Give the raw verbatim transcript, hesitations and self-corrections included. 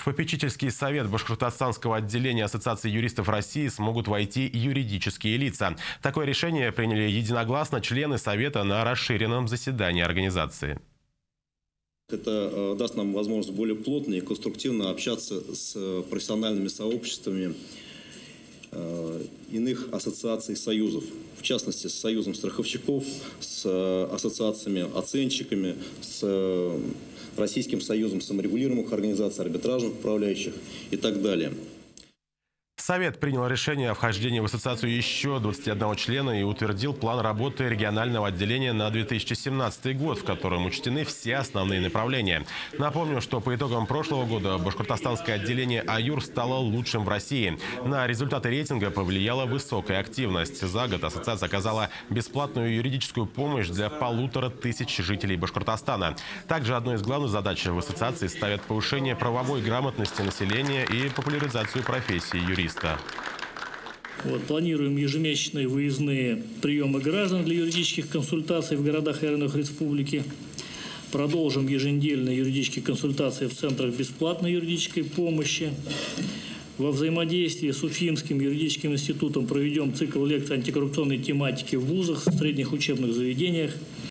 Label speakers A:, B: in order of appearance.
A: В попечительский совет Башкортостанского отделения Ассоциации юристов России смогут войти юридические лица. Такое решение приняли единогласно члены совета на расширенном заседании организации.
B: Это даст нам возможность более плотно и конструктивно общаться с профессиональными сообществами иных ассоциаций, союзов. В частности, с союзом страховщиков, с ассоциациями оценщиками, с Российским союзом саморегулируемых организаций, арбитражных управляющих и так далее.
A: Совет принял решение о вхождении в ассоциацию еще двадцати одного члена и утвердил план работы регионального отделения на две тысячи семнадцатый год, в котором учтены все основные направления. Напомню, что по итогам прошлого года башкортостанское отделение АЮР стало лучшим в России. На результаты рейтинга повлияла высокая активность. За год ассоциация оказала бесплатную юридическую помощь для полутора тысяч жителей Башкортостана. Также одной из главных задач в ассоциации ставят повышение правовой грамотности населения и популяризацию профессии юриста.
C: Вот, планируем ежемесячные выездные приемы граждан для юридических консультаций в городах и районах республики. Продолжим еженедельные юридические консультации в центрах бесплатной юридической помощи. Во взаимодействии с Уфимским юридическим институтом проведем цикл лекций антикоррупционной тематики в вузах, средних учебных заведениях.